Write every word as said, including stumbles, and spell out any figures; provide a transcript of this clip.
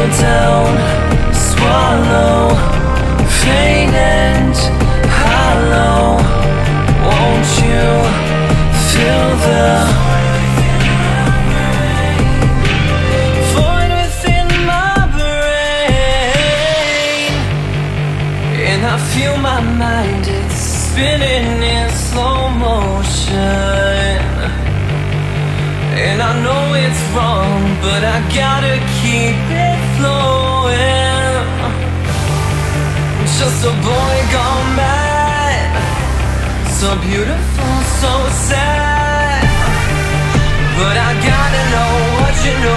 kneel down, swallow, faint and hollow. Won't you feel the void within my brain? And I feel my mind, it's spinning in slow motion. And I know it's wrong, but I gotta keep it flowing. Just a boy gone mad, so beautiful, so sad. But I gotta know what you know.